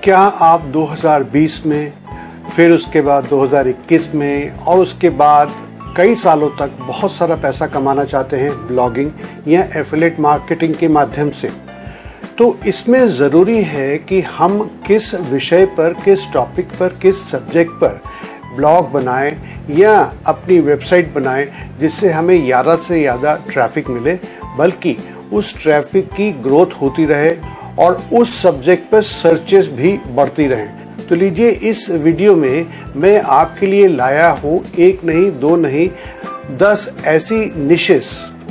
क्या आप 2020 में, फिर उसके बाद 2021 में और उसके बाद कई सालों तक बहुत सारा पैसा कमाना चाहते हैं ब्लॉगिंग या एफिलिएट मार्केटिंग के माध्यम से? तो इसमें ज़रूरी है कि हम किस विषय पर, किस टॉपिक पर, किस सब्जेक्ट पर ब्लॉग बनाएं या अपनी वेबसाइट बनाएं जिससे हमें ज़्यादा से ज़्यादा ट्रैफिक मिले, बल्कि उस ट्रैफिक की ग्रोथ होती रहे और उस सब्जेक्ट पर सर्चेस भी बढ़ती रहें। तो लीजिए, इस वीडियो में मैं आपके लिए लाया हूँ एक नहीं, दो नहीं, 10 ऐसी निशेस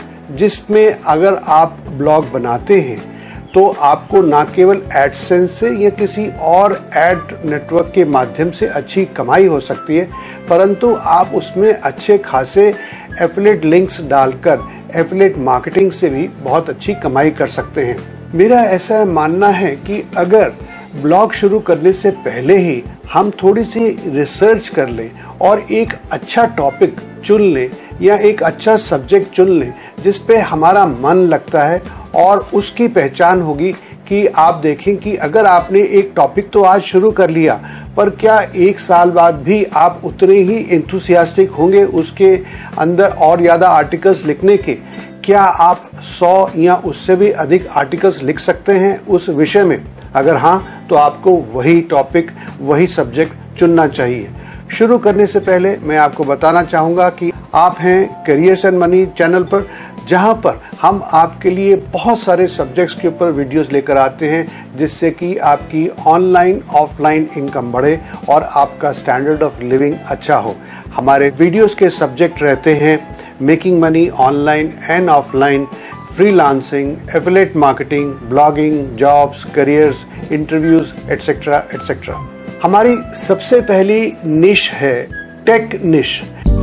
जिसमें अगर आप ब्लॉग बनाते हैं तो आपको ना केवल एडसेंस से या किसी और एड नेटवर्क के माध्यम से अच्छी कमाई हो सकती है, परंतु आप उसमें अच्छे खासे एफिलिएट लिंक्स डालकर एफिलिएट मार्केटिंग से भी बहुत अच्छी कमाई कर सकते हैं। मेरा ऐसा मानना है कि अगर ब्लॉग शुरू करने से पहले ही हम थोड़ी सी रिसर्च कर लें और एक अच्छा टॉपिक चुन लें या एक अच्छा सब्जेक्ट चुन लें जिस पे हमारा मन लगता है और उसकी पहचान होगी कि आप देखें कि अगर आपने एक टॉपिक तो आज शुरू कर लिया, पर क्या एक साल बाद भी आप उतने ही एंथुसियास्टिक होंगे उसके अंदर और ज़्यादा आर्टिकल्स लिखने के? क्या आप 100 या उससे भी अधिक आर्टिकल्स लिख सकते हैं उस विषय में? अगर हाँ, तो आपको वही टॉपिक, वही सब्जेक्ट चुनना चाहिए। शुरू करने से पहले मैं आपको बताना चाहूँगा कि आप हैं करियर्स एंड मनी चैनल पर, जहाँ पर हम आपके लिए बहुत सारे सब्जेक्ट्स के ऊपर वीडियोस लेकर आते हैं जिससे कि आपकी ऑनलाइन ऑफलाइन इनकम बढ़े और आपका स्टैंडर्ड ऑफ लिविंग अच्छा हो। हमारे वीडियोस के सब्जेक्ट रहते हैं making money online and offline, freelancing, affiliate marketing, blogging, jobs, careers, interviews, etcetera etcetera. हमारी सबसे पहली निश है टेक निश।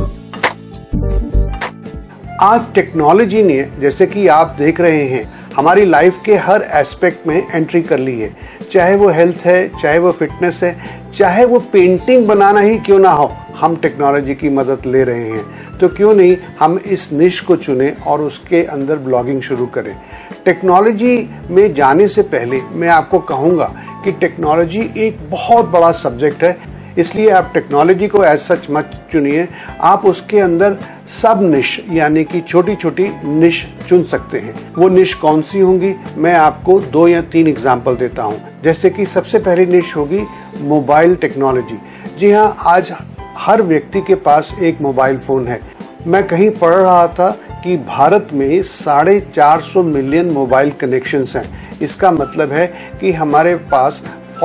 आज टेक्नोलॉजी ने, जैसे कि आप देख रहे हैं, हमारी लाइफ के हर एस्पेक्ट में एंट्री कर ली है। चाहे वो हेल्थ है, चाहे वो फिटनेस है, चाहे वो पेंटिंग बनाना ही क्यों ना हो, हम टेक्नोलॉजी की मदद ले रहे हैं। तो क्यों नहीं हम इस निश को चुनें और उसके अंदर ब्लॉगिंग शुरू करें। टेक्नोलॉजी में जाने से पहले मैं आपको कहूँगा कि टेक्नोलॉजी एक बहुत बड़ा सब्जेक्ट है, इसलिए आप टेक्नोलॉजी को एज सच मत चुनिए। आप उसके अंदर सब निश यानी कि छोटी छोटी निश चुन सकते हैं। वो निश कौन सी होंगी, मैं आपको 2 या 3 एग्जाम्पल देता हूँ। जैसे कि सबसे पहली निश होगी मोबाइल टेक्नोलॉजी। जी हाँ, आज हर व्यक्ति के पास एक मोबाइल फोन है। मैं कहीं पढ़ रहा था कि भारत में 450 मिलियन मोबाइल कनेक्शंस हैं। इसका मतलब है कि हमारे पास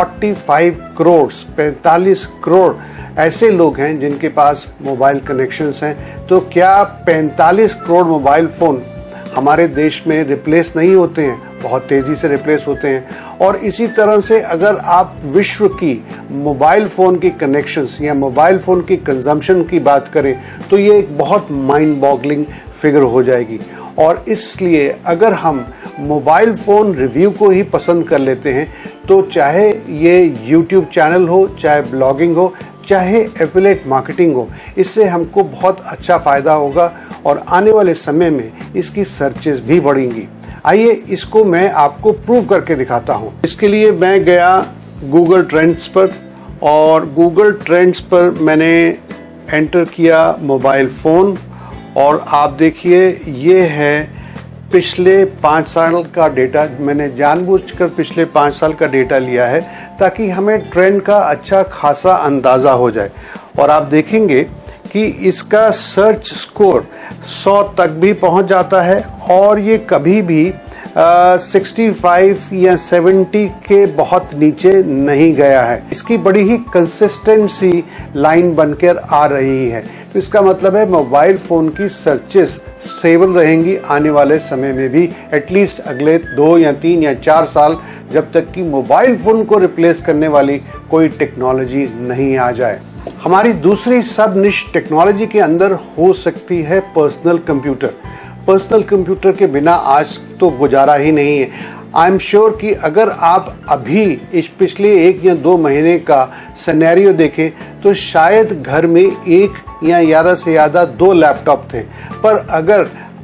45 करोड़ ऐसे लोग हैं जिनके पास मोबाइल कनेक्शंस हैं। तो क्या 45 करोड़ मोबाइल फोन हमारे देश में रिप्लेस नहीं होते हैं? बहुत तेजी से रिप्लेस होते हैं। और इसी तरह से अगर आप विश्व की मोबाइल फोन की कनेक्शंस या मोबाइल फोन की कंजम्पशन की बात करें तो ये एक बहुत माइंड बॉगलिंग फिगर हो जाएगी। और इसलिए अगर हम मोबाइल फ़ोन रिव्यू को ही पसंद कर लेते हैं तो चाहे ये यूट्यूब चैनल हो, चाहे ब्लॉगिंग हो, चाहे एफिलिएट मार्केटिंग हो, इससे हमको बहुत अच्छा फ़ायदा होगा और आने वाले समय में इसकी सर्चेस भी बढ़ेंगी। आइए इसको मैं आपको प्रूव करके दिखाता हूँ। इसके लिए मैं गया गूगल ट्रेंड्स पर और गूगल ट्रेंड्स पर मैंने एंटर किया मोबाइल फ़ोन और आप देखिए ये है पिछले 5 साल का डेटा। मैंने जानबूझकर पिछले 5 साल का डेटा लिया है ताकि हमें ट्रेंड का अच्छा खासा अंदाज़ा हो जाए। और आप देखेंगे कि इसका सर्च स्कोर 100 तक भी पहुंच जाता है और ये कभी भी 65 या 70 के बहुत नीचे नहीं गया है। इसकी बड़ी ही कंसिस्टेंसी लाइन बनकर आ रही है। तो इसका मतलब है मोबाइल फ़ोन की सर्चेस स्टेबल रहेंगी आने वाले समय में भी, एटलीस्ट अगले 2 या 3 या 4 साल, जब तक कि मोबाइल फ़ोन को रिप्लेस करने वाली कोई टेक्नोलॉजी नहीं आ जाए। हमारी दूसरी सब निश टेक्नोलॉजी के अंदर हो सकती है पर्सनल कंप्यूटर। पर्सनल कंप्यूटर के बिना आज तो गुजारा ही नहीं है। आई एम श्योर कि अगर आप अभी इस पिछले 1 या 2 महीने का सिनेरियो देखें तो शायद घर में 1 या ज़्यादा से ज़्यादा 2 लैपटॉप थे। पर अगर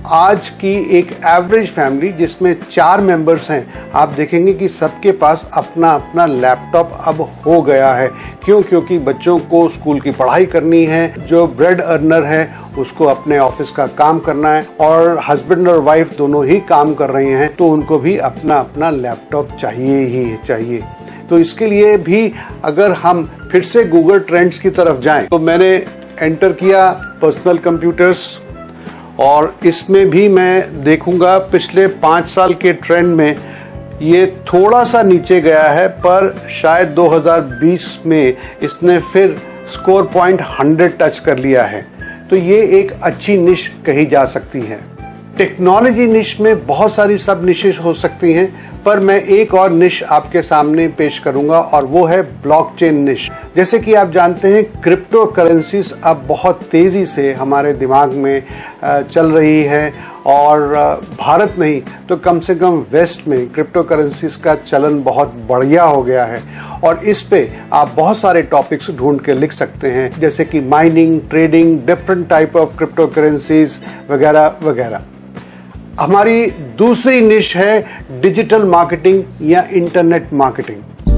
आज की एक एवरेज फैमिली जिसमें 4 मेंबर्स हैं, आप देखेंगे कि सबके पास अपना अपना लैपटॉप अब हो गया है। क्यों? क्योंकि बच्चों को स्कूल की पढ़ाई करनी है, जो ब्रेड अर्नर है उसको अपने ऑफिस का काम करना है, और हस्बैंड और वाइफ दोनों ही काम कर रहे हैं, तो उनको भी अपना अपना लैपटॉप चाहिए ही चाहिए। तो इसके लिए भी अगर हम फिर से गूगल ट्रेंड्स की तरफ जाएं, तो मैंने एंटर किया पर्सनल कंप्यूटर्स, और इसमें भी मैं देखूंगा पिछले 5 साल के ट्रेंड में ये थोड़ा सा नीचे गया है, पर शायद 2020 में इसने फिर स्कोर पॉइंट 100 टच कर लिया है। तो ये एक अच्छी निश कही जा सकती है। टेक्नोलॉजी निश में बहुत सारी सब निशेस हो सकती हैं, पर मैं एक और निश आपके सामने पेश करूंगा, और वो है ब्लॉकचेन निश। जैसे कि आप जानते हैं, क्रिप्टो करेंसीज अब बहुत तेजी से हमारे दिमाग में चल रही है, और भारत नहीं तो कम से कम वेस्ट में क्रिप्टो करेंसीज का चलन बहुत बढ़िया हो गया है। और इस पे आप बहुत सारे टॉपिक्स ढूंढ के लिख सकते हैं, जैसे कि mining, trading, different type of crypto currencies वगैरह वगैरह। हमारी दूसरी निश है डिजिटल मार्केटिंग या इंटरनेट मार्केटिंग।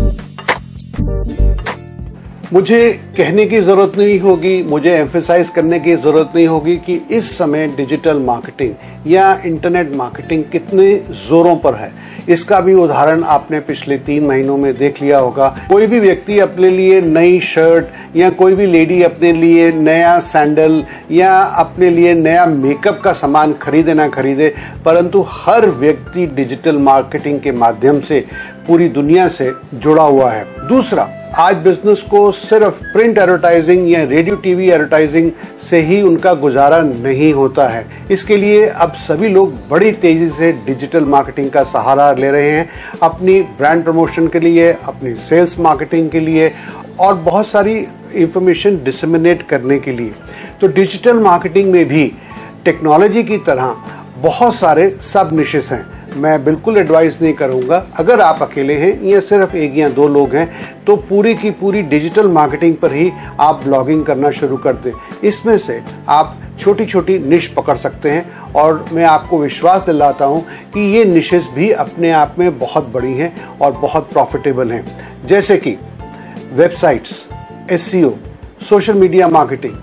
मुझे कहने की जरूरत नहीं होगी, मुझे एम्फेसाइज करने की जरूरत नहीं होगी कि इस समय डिजिटल मार्केटिंग या इंटरनेट मार्केटिंग कितने जोरों पर है। इसका भी उदाहरण आपने पिछले 3 महीनों में देख लिया होगा। कोई भी व्यक्ति अपने लिए नई शर्ट, या कोई भी लेडी अपने लिए नया सैंडल या अपने लिए नया मेकअप का सामान खरीदे ना खरीदे, परंतु हर व्यक्ति डिजिटल मार्केटिंग के माध्यम से पूरी दुनिया से जुड़ा हुआ है। दूसरा, आज बिजनेस को सिर्फ प्रिंट एडवर्टाइजिंग या रेडियो टीवी एडवर्टाइजिंग से ही उनका गुजारा नहीं होता है। इसके लिए अब सभी लोग बड़ी तेजी से डिजिटल मार्केटिंग का सहारा ले रहे हैं, अपनी ब्रांड प्रमोशन के लिए, अपनी सेल्स मार्केटिंग के लिए, और बहुत सारी इंफॉर्मेशन डिसेमिनेट करने के लिए। तो डिजिटल मार्केटिंग में भी टेक्नोलॉजी की तरह बहुत सारे सब निशेस हैं। मैं बिल्कुल एडवाइस नहीं करूंगा, अगर आप अकेले हैं या सिर्फ 1 या 2 लोग हैं, तो पूरी की पूरी डिजिटल मार्केटिंग पर ही आप ब्लॉगिंग करना शुरू कर दें। इसमें से आप छोटी छोटी निश पकड़ सकते हैं, और मैं आपको विश्वास दिलाता हूं कि ये निशेस भी अपने आप में बहुत बड़ी हैं और बहुत प्रॉफिटेबल हैं। जैसे कि websites, SEO, social media marketing,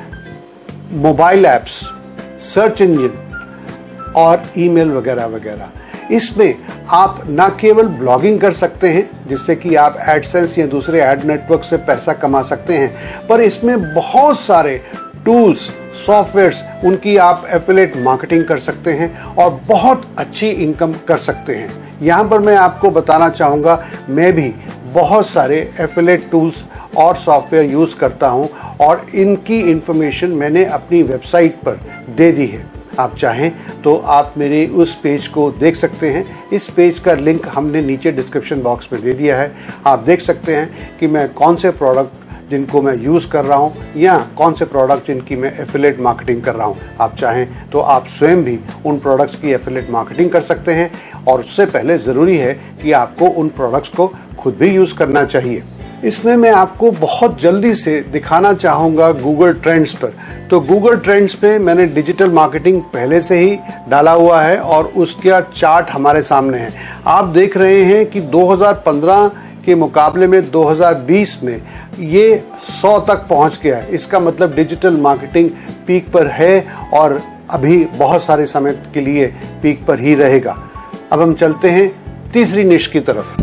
mobile apps, search engine और ईमेल वगैरह वगैरह। इसमें आप न केवल ब्लॉगिंग कर सकते हैं, जिससे कि आप एडसेंस या दूसरे एड नेटवर्क से पैसा कमा सकते हैं, पर इसमें बहुत सारे टूल्स, सॉफ्टवेयर्स, उनकी आप एफिलिएट मार्केटिंग कर सकते हैं और बहुत अच्छी इनकम कर सकते हैं। यहाँ पर मैं आपको बताना चाहूँगा, मैं भी बहुत सारे एफिलिएट टूल्स और सॉफ्टवेयर यूज़ करता हूँ, और इनकी इंफॉर्मेशन मैंने अपनी वेबसाइट पर दे दी है। आप चाहें तो आप मेरे उस पेज को देख सकते हैं। इस पेज का लिंक हमने नीचे डिस्क्रिप्शन बॉक्स में दे दिया है। आप देख सकते हैं कि मैं कौन से प्रोडक्ट जिनको मैं यूज़ कर रहा हूं, या कौन से प्रोडक्ट जिनकी मैं एफिलिएट मार्केटिंग कर रहा हूं। आप चाहें तो आप स्वयं भी उन प्रोडक्ट्स की एफिलिएट मार्केटिंग कर सकते हैं, और उससे पहले ज़रूरी है कि आपको उन प्रोडक्ट्स को खुद भी यूज़ करना चाहिए। इसमें मैं आपको बहुत जल्दी से दिखाना चाहूँगा गूगल ट्रेंड्स पर। तो गूगल ट्रेंड्स पे मैंने डिजिटल मार्केटिंग पहले से ही डाला हुआ है, और उसका चार्ट हमारे सामने है। आप देख रहे हैं कि 2015 के मुकाबले में 2020 में ये 100 तक पहुंच गया है। इसका मतलब डिजिटल मार्केटिंग पीक पर है, और अभी बहुत सारे समय के लिए पीक पर ही रहेगा। अब हम चलते हैं तीसरी निश की तरफ।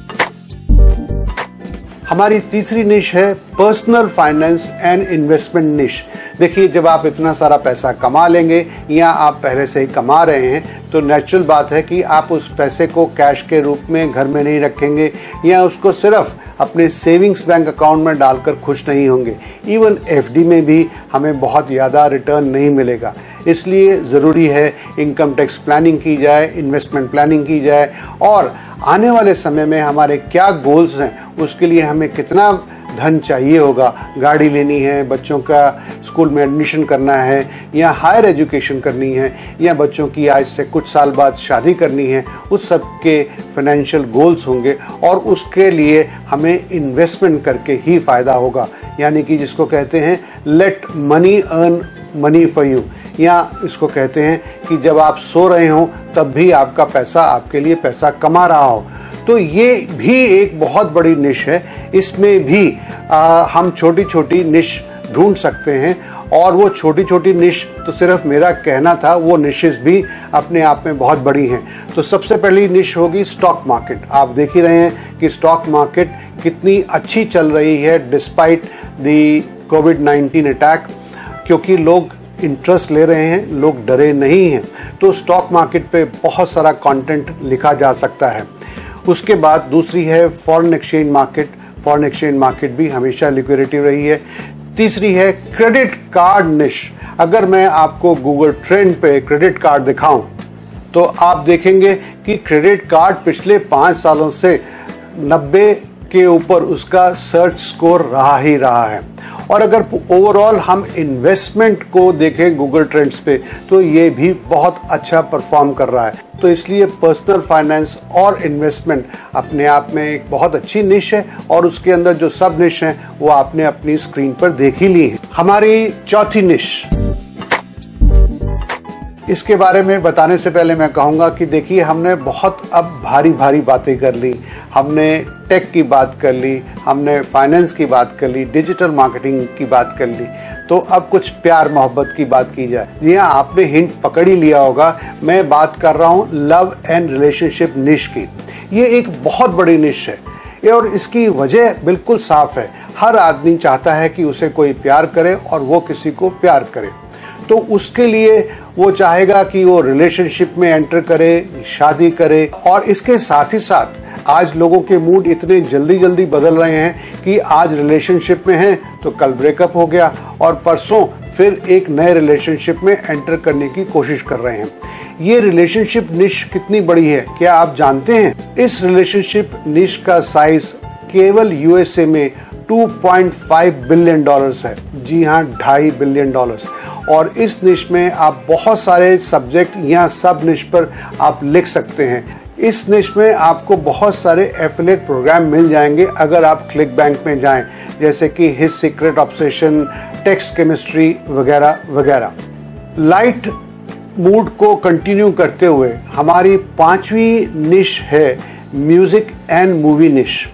हमारी तीसरी निश है पर्सनल फाइनेंस एंड इन्वेस्टमेंट निश। देखिए, जब आप इतना सारा पैसा कमा लेंगे या आप पहले से ही कमा रहे हैं, तो नेचुरल बात है कि आप उस पैसे को कैश के रूप में घर में नहीं रखेंगे, या उसको सिर्फ अपने सेविंग्स बैंक अकाउंट में डालकर खुश नहीं होंगे। इवन FD में भी हमें बहुत ज़्यादा रिटर्न नहीं मिलेगा। इसलिए ज़रूरी है इनकम टैक्स प्लानिंग की जाए, इन्वेस्टमेंट प्लानिंग की जाए, और आने वाले समय में हमारे क्या गोल्स हैं, उसके लिए हमें कितना धन चाहिए होगा। गाड़ी लेनी है, बच्चों का स्कूल में एडमिशन करना है, या हायर एजुकेशन करनी है, या बच्चों की आज से कुछ साल बाद शादी करनी है, उस सब के फाइनेंशियल गोल्स होंगे, और उसके लिए हमें इन्वेस्टमेंट करके ही फायदा होगा। यानी कि जिसको कहते हैं let money earn money for you, या इसको कहते हैं कि जब आप सो रहे हो तब भी आपका पैसा आपके लिए पैसा कमा रहा हो। तो ये भी एक बहुत बड़ी निश है। इसमें भी हम छोटी छोटी निश ढूंढ सकते हैं, और वो छोटी छोटी निश तो सिर्फ मेरा कहना था, वो निशेस भी अपने आप में बहुत बड़ी हैं। तो सबसे पहली निश होगी स्टॉक मार्केट। आप देख ही रहे हैं कि स्टॉक मार्केट कितनी अच्छी चल रही है डिस्पाइट द कोविड-19 अटैक, क्योंकि लोग इंटरेस्ट ले रहे हैं, लोग डरे नहीं हैं। तो स्टॉक मार्केट पे बहुत सारा कंटेंट लिखा जा सकता है। उसके बाद दूसरी है foreign exchange market. Foreign exchange market भी हमेशा लिक्विडिटी रही है। तीसरी है क्रेडिट कार्ड निश। अगर मैं आपको गूगल ट्रेंड पे क्रेडिट कार्ड दिखाऊं तो आप देखेंगे कि क्रेडिट कार्ड पिछले 5 सालों से 90 के ऊपर उसका सर्च स्कोर रहा ही रहा है। और अगर ओवरऑल हम इन्वेस्टमेंट को देखें गूगल ट्रेंड्स पे तो ये भी बहुत अच्छा परफॉर्म कर रहा है। तो इसलिए पर्सनल फाइनेंस और इन्वेस्टमेंट अपने आप में एक बहुत अच्छी निश है, और उसके अंदर जो सब निश हैं वो आपने अपनी स्क्रीन पर देख ही ली है। हमारी चौथी निश, इसके बारे में बताने से पहले मैं कहूंगा कि देखिए, हमने बहुत अब भारी भारी बातें कर ली। हमने टेक की बात कर ली, हमने फाइनेंस की बात कर ली, डिजिटल मार्केटिंग की बात कर ली। तो अब कुछ प्यार मोहब्बत की बात की जाए। जी हाँ, आपने हिंट पकड़ ही लिया होगा, मैं बात कर रहा हूँ लव एंड रिलेशनशिप निश की। ये एक बहुत बड़ी निश है, और इसकी वजह बिल्कुल साफ है। हर आदमी चाहता है कि उसे कोई प्यार करे और वो किसी को प्यार करे। तो उसके लिए वो चाहेगा कि वो रिलेशनशिप में एंटर करे, शादी करे। और इसके साथ ही साथ आज लोगों के मूड इतने जल्दी जल्दी बदल रहे हैं कि आज रिलेशनशिप में हैं तो कल ब्रेकअप हो गया, और परसों फिर एक नए रिलेशनशिप में एंटर करने की कोशिश कर रहे हैं। ये रिलेशनशिप निश कितनी बड़ी है, क्या आप जानते हैं? इस रिलेशनशिप निश का साइज केवल यूएसए में $2.5 बिलियन है। जी हाँ, $2.5 बिलियन। और इस निश में आप बहुत सारे सब्जेक्ट या सब निश पर आप लिख सकते हैं। इस निश में आपको बहुत सारे एफिलिएट प्रोग्राम मिल जाएंगे अगर आप क्लिक बैंक में जाएं, जैसे कि his secret obsession, text chemistry वगैरह वगैरह। लाइट मूड को कंटिन्यू करते हुए हमारी 5वीं निश है म्यूजिक एंड मूवी निश।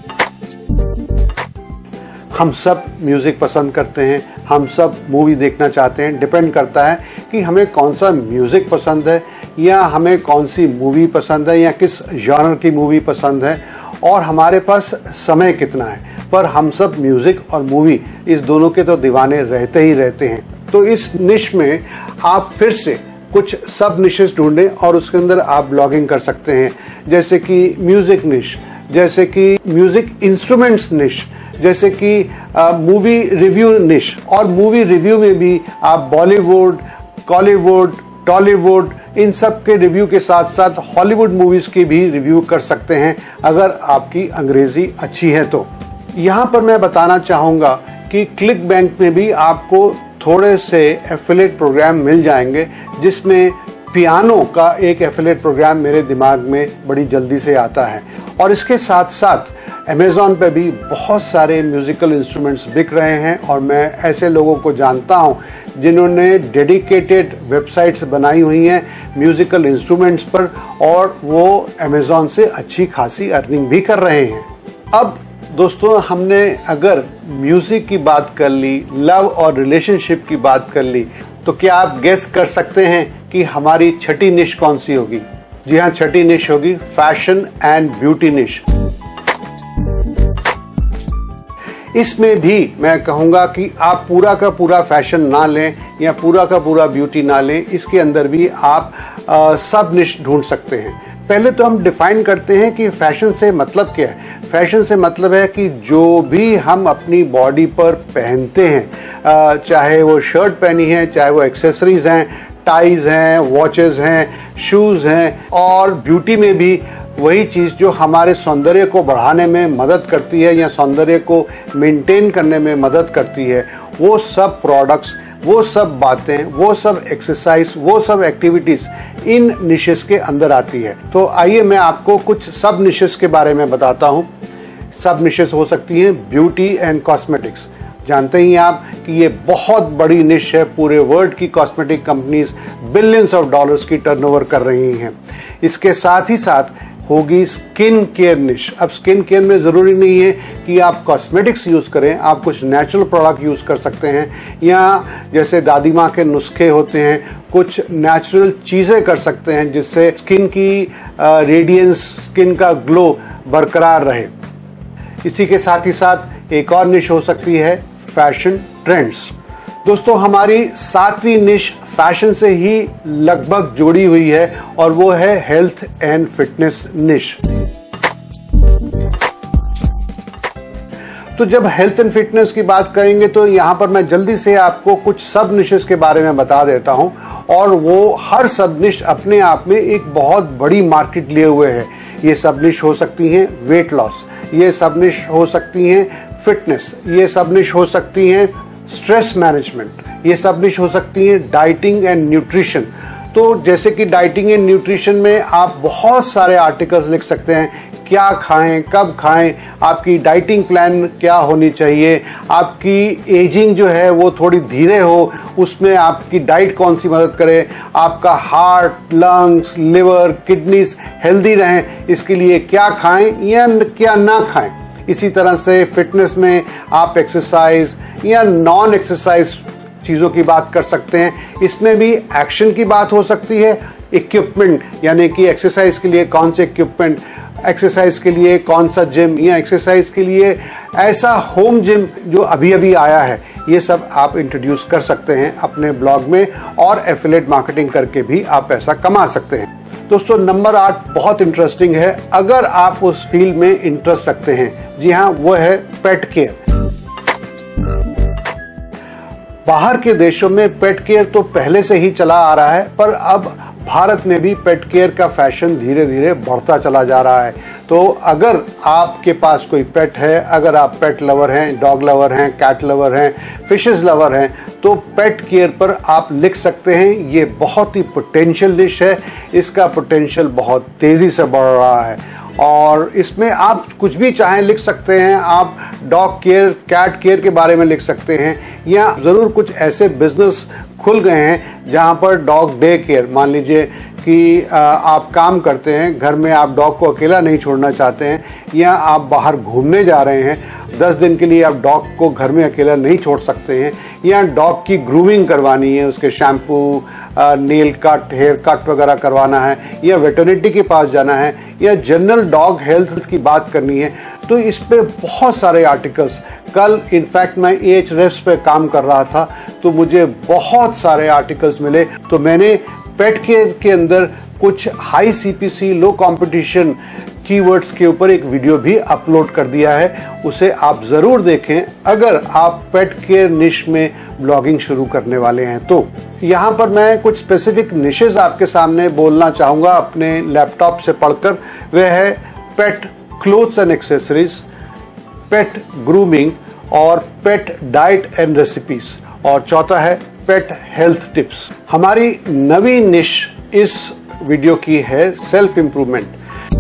हम सब म्यूजिक पसंद करते हैं, हम सब मूवी देखना चाहते हैं। डिपेंड करता है कि हमें कौन सा म्यूजिक पसंद है, या हमें कौन सी मूवी पसंद है, या किस जॉनर की मूवी पसंद है, और हमारे पास समय कितना है। पर हम सब म्यूजिक और मूवी इस दोनों के तो दीवाने रहते ही रहते हैं। तो इस निश में आप फिर से कुछ सब निशेस ढूंढें और उसके अंदर आप ब्लॉगिंग कर सकते हैं, जैसे कि म्यूजिक निश, जैसे कि म्यूजिक इंस्ट्रूमेंट्स निश, जैसे कि मूवी रिव्यू निश। और मूवी रिव्यू में भी आप बॉलीवुड, कॉलीवुड, टॉलीवुड इन सब के रिव्यू के साथ साथ हॉलीवुड मूवीज की भी रिव्यू कर सकते हैं अगर आपकी अंग्रेजी अच्छी है तो। यहाँ पर मैं बताना चाहूँगा कि क्लिक बैंक में भी आपको थोड़े से एफिलिएट प्रोग्राम मिल जाएंगे, जिसमें पियानो का एक एफिलिएट प्रोग्राम मेरे दिमाग में बड़ी जल्दी से आता है। और इसके साथ साथ अमेज़ॉन पे भी बहुत सारे म्यूजिकल इंस्ट्रूमेंट्स बिक रहे हैं, और मैं ऐसे लोगों को जानता हूं जिन्होंने डेडिकेटेड वेबसाइट्स बनाई हुई हैं म्यूजिकल इंस्ट्रूमेंट्स पर, और वो अमेज़ॉन से अच्छी खासी अर्निंग भी कर रहे हैं। अब दोस्तों, हमने अगर म्यूजिक की बात कर ली, लव और रिलेशनशिप की बात कर ली, तो क्या आप गेस कर सकते हैं कि हमारी छठी निश कौन सी होगी? जी हाँ, छठी निश होगी फैशन एंड ब्यूटी निश। इसमें भी मैं कहूंगा कि आप पूरा का पूरा फैशन ना लें या पूरा का पूरा ब्यूटी ना लें, इसके अंदर भी आप सब निश ढूंढ सकते हैं। पहले तो हम डिफाइन करते हैं कि फैशन से मतलब क्या है। फैशन से मतलब है कि जो भी हम अपनी बॉडी पर पहनते हैं, चाहे वो शर्ट पहनी है, चाहे वो एक्सेसरीज हैं, टाइज हैं, वॉचेस हैं, शूज हैं, और ब्यूटी में भी वही चीज जो हमारे सौंदर्य को बढ़ाने में मदद करती है या सौंदर्य को मेंटेन करने में मदद करती है, वो सब प्रोडक्ट्स, वो सब बातें, वो सब एक्सरसाइज, वो सब एक्टिविटीज इन निशेस के अंदर आती है। तो आइए मैं आपको कुछ सब निशेस के बारे में बताता हूँ। सब निशेस हो सकती हैं ब्यूटी एंड कॉस्मेटिक्स, जानते ही आप कि ये बहुत बड़ी निश है। पूरे वर्ल्ड की cosmetic companies billions of dollars की टर्नओवर कर रही हैं। इसके साथ ही साथ होगी स्किन केयर निश। अब स्किन केयर में ज़रूरी नहीं है कि आप कॉस्मेटिक्स यूज़ करें, आप कुछ नेचुरल प्रोडक्ट यूज़ कर सकते हैं, या जैसे दादी माँ के नुस्खे होते हैं, कुछ नेचुरल चीज़ें कर सकते हैं जिससे स्किन की रेडियंस, स्किन का ग्लो बरकरार रहे। इसी के साथ ही साथ एक और निश हो सकती है फैशन ट्रेंड्स। दोस्तों, हमारी 7वीं निश फैशन से ही लगभग जुड़ी हुई है और वो है हेल्थ एंड फिटनेस निश। तो जब हेल्थ एंड फिटनेस की बात करेंगे तो यहां पर मैं जल्दी से आपको कुछ सब निशेस के बारे में बता देता हूं, और वो हर सब निश अपने आप में एक बहुत बड़ी मार्केट लिए हुए है। ये सब निश हो सकती हैं वेट लॉस, ये सब निश हो सकती हैं फिटनेस, ये सब निश हो सकती हैं स्ट्रेस मैनेजमेंट, ये सब निश हो सकती है डाइटिंग एंड न्यूट्रिशन। तो जैसे कि डाइटिंग एंड न्यूट्रिशन में आप बहुत सारे आर्टिकल्स लिख सकते हैं, क्या खाएं, कब खाएं, आपकी डाइटिंग प्लान क्या होनी चाहिए, आपकी एजिंग जो है वो थोड़ी धीरे हो, उसमें आपकी डाइट कौन सी मदद करे, आपका heart, lungs, liver, kidneys healthy रहें, इसके लिए क्या खाएं या क्या ना खाएं। इसी तरह से फिटनेस में आप एक्सरसाइज या नॉन एक्सरसाइज चीज़ों की बात कर सकते हैं। इसमें भी एक्शन की बात हो सकती है, इक्विपमेंट यानी कि एक्सरसाइज के लिए कौन से इक्विपमेंट, एक्सरसाइज के लिए कौन सा जिम, या एक्सरसाइज के लिए ऐसा होम जिम जो अभी अभी आया है, ये सब आप इंट्रोड्यूस कर सकते हैं अपने ब्लॉग में, और एफिलिएट मार्केटिंग करके भी आप पैसा कमा सकते हैं। दोस्तों, नंबर 8 बहुत इंटरेस्टिंग है अगर आप उस फील्ड में इंटरेस्ट रखते हैं। जी हाँ, वो है पेट केयर। बाहर के देशों में पेट केयर तो पहले से ही चला आ रहा है, पर अब भारत में भी पेट केयर का फैशन धीरे धीरे बढ़ता चला जा रहा है। तो अगर आपके पास कोई पेट है, अगर आप पेट लवर हैं, डॉग लवर हैं, कैट लवर हैं, फिशेस लवर हैं, तो पेट केयर पर आप लिख सकते हैं। ये बहुत ही पोटेंशियल निश है, इसका पोटेंशियल बहुत तेजी से बढ़ रहा है, और इसमें आप कुछ भी चाहें लिख सकते हैं। आप डॉग केयर, कैट केयर के बारे में लिख सकते हैं, या ज़रूर कुछ ऐसे बिजनेस खुल गए हैं जहां पर डॉग डे केयर, मान लीजिए कि आप काम करते हैं, घर में आप डॉग को अकेला नहीं छोड़ना चाहते हैं, या आप बाहर घूमने जा रहे हैं, 10 दिन के लिए आप डॉग को घर में अकेला नहीं छोड़ सकते हैं, या डॉग की ग्रूमिंग करवानी है, उसके shampoo, nail cut, hair cut वगैरह करवाना है, या वेटरनिटी के पास जाना है, या जनरल डॉग हेल्थ की बात करनी है, तो इस पे बहुत सारे आर्टिकल्स। कल इनफैक्ट मैं एएचरेफ्स पे काम कर रहा था, तो मुझे बहुत सारे आर्टिकल्स मिले, तो मैंने पेट केयर के अंदर कुछ high CPC, low competition keywords के ऊपर एक वीडियो भी अपलोड कर दिया है, उसे आप जरूर देखें अगर आप पेट केयर निश में ब्लॉगिंग शुरू करने वाले हैं। तो यहाँ पर मैं कुछ स्पेसिफिक निशेस आपके सामने बोलना चाहूँगा अपने लैपटॉप से पढ़कर। वह है pet clothes and accessories, pet grooming, और पेट डाइट एंड रेसिपीज, और चौथा है पेट हेल्थ टिप्स। हमारी नवी निश इस वीडियो की है सेल्फ इंप्रूवमेंट।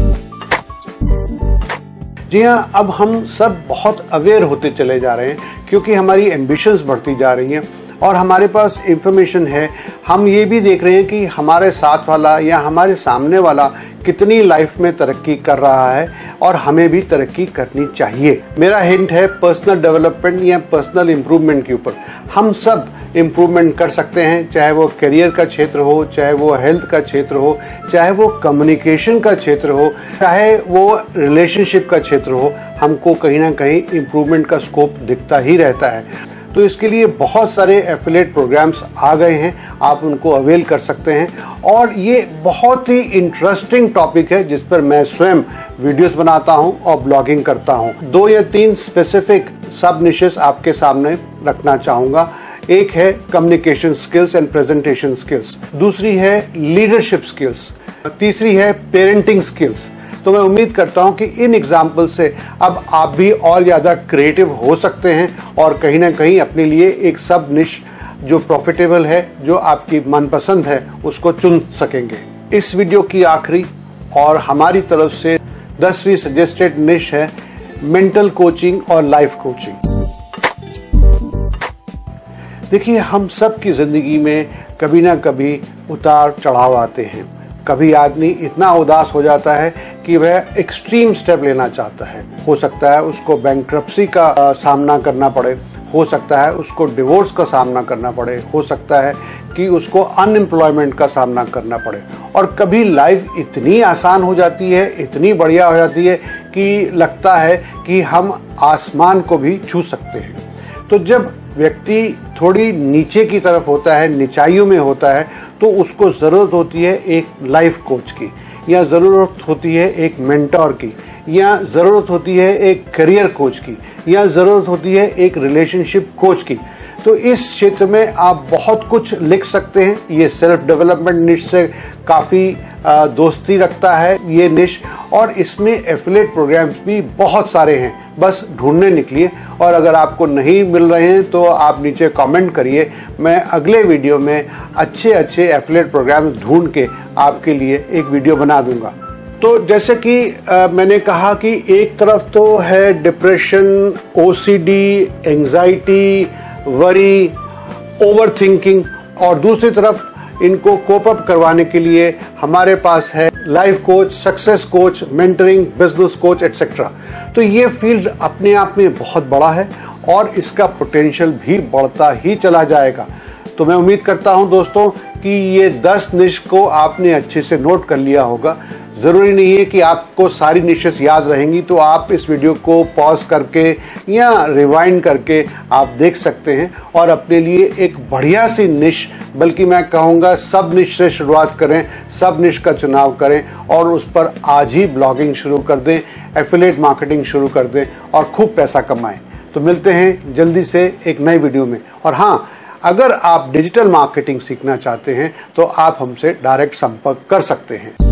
जी हाँ, अब हम सब बहुत अवेयर होते चले जा रहे हैं, क्योंकि हमारी एम्बिशंस बढ़ती जा रही हैं और हमारे पास इंफॉर्मेशन है। हम ये भी देख रहे हैं कि हमारे साथ वाला या हमारे सामने वाला कितनी लाइफ में तरक्की कर रहा है, और हमें भी तरक्की करनी चाहिए। मेरा हिंट है पर्सनल डेवलपमेंट या पर्सनल इम्प्रूवमेंट के ऊपर। हम सब इम्प्रूवमेंट कर सकते हैं, चाहे वो करियर का क्षेत्र हो, चाहे वो हेल्थ का क्षेत्र हो, चाहे वो कम्युनिकेशन का क्षेत्र हो, चाहे वो रिलेशनशिप का क्षेत्र हो। हमको कहीं ना कहीं इम्प्रूवमेंट का स्कोप दिखता ही रहता है। तो इसके लिए बहुत सारे एफिलिएट प्रोग्राम्स आ गए हैं, आप उनको अवेल कर सकते हैं, और ये बहुत ही इंटरेस्टिंग टॉपिक है जिस पर मैं स्वयं वीडियोस बनाता हूं और ब्लॉगिंग करता हूं। 2 या 3 स्पेसिफिक सब निशेस आपके सामने रखना चाहूँगा। एक है communication skills and presentation skills, दूसरी है लीडरशिप स्किल्स, तीसरी है पेरेंटिंग स्किल्स। तो मैं उम्मीद करता हूं कि इन एग्जाम्पल से अब आप भी और ज़्यादा क्रिएटिव हो सकते हैं, और कहीं ना कहीं अपने लिए एक सब निश जो प्रॉफिटेबल है, जो आपकी मनपसंद है, उसको चुन सकेंगे। इस वीडियो की आखिरी और हमारी तरफ से 10वीं सजेस्टेड निश है मेंटल कोचिंग और लाइफ कोचिंग। देखिए, हम सब की ज़िंदगी में कभी ना कभी उतार चढ़ाव आते हैं। कभी आदमी इतना उदास हो जाता है कि वह एक्सट्रीम स्टेप लेना चाहता है। हो सकता है उसको बैंक्रप्सी का सामना करना पड़े, हो सकता है उसको डिवोर्स का सामना करना पड़े, हो सकता है कि उसको अनएम्प्लॉयमेंट का सामना करना पड़े। और कभी लाइफ इतनी आसान हो जाती है, इतनी बढ़िया हो जाती है कि लगता है कि हम आसमान को भी छू सकते हैं। तो जब व्यक्ति थोड़ी नीचे की तरफ होता है, निचाइयों में होता है, तो उसको ज़रूरत होती है एक लाइफ कोच की, या ज़रूरत होती है एक मेंटोर की, या ज़रूरत होती है एक करियर कोच की, या ज़रूरत होती है एक रिलेशनशिप कोच की। तो इस क्षेत्र में आप बहुत कुछ लिख सकते हैं। ये सेल्फ डेवलपमेंट निश से काफ़ी दोस्ती रखता है ये निश, और इसमें एफिलिएट प्रोग्राम्स भी बहुत सारे हैं। बस ढूंढने निकलिए, और अगर आपको नहीं मिल रहे हैं तो आप नीचे कमेंट करिए। मैं अगले वीडियो में अच्छे एफिलिएट प्रोग्राम्स ढूंढ के आपके लिए एक वीडियो बना दूंगा। तो जैसे कि मैंने कहा कि एक तरफ तो है depression, OCD, anxiety, worry, overthinking, और दूसरी तरफ इनको कोप अप करवाने के लिए हमारे पास है life coach, success coach, mentoring, business coach etcetera. तो ये फील्ड अपने आप में बहुत बड़ा है और इसका पोटेंशियल भी बढ़ता ही चला जाएगा। तो मैं उम्मीद करता हूं दोस्तों कि ये 10 निश को आपने अच्छे से नोट कर लिया होगा। ज़रूरी नहीं है कि आपको सारी निशेस याद रहेंगी, तो आप इस वीडियो को पॉज करके या रिवाइंड करके आप देख सकते हैं और अपने लिए एक बढ़िया सी निश, बल्कि मैं कहूँगा सब निश से शुरुआत करें, सब निश का चुनाव करें और उस पर आज ही ब्लॉगिंग शुरू कर दें, एफिलिएट मार्केटिंग शुरू कर दें और खूब पैसा कमाएं। तो मिलते हैं जल्दी से एक नई वीडियो में। और हाँ, अगर आप डिजिटल मार्केटिंग सीखना चाहते हैं तो आप हमसे डायरेक्ट संपर्क कर सकते हैं।